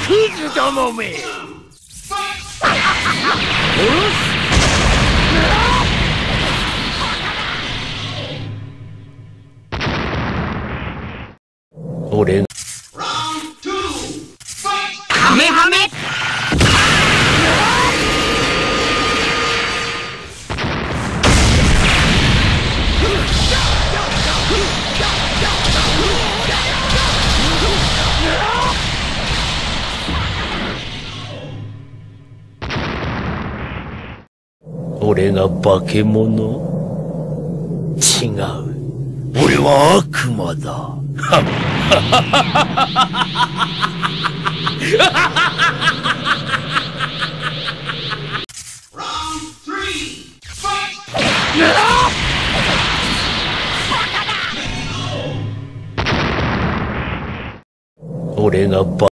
クズどもめ。俺がカメハメ。俺が化け物？違う。俺は悪魔だ。俺が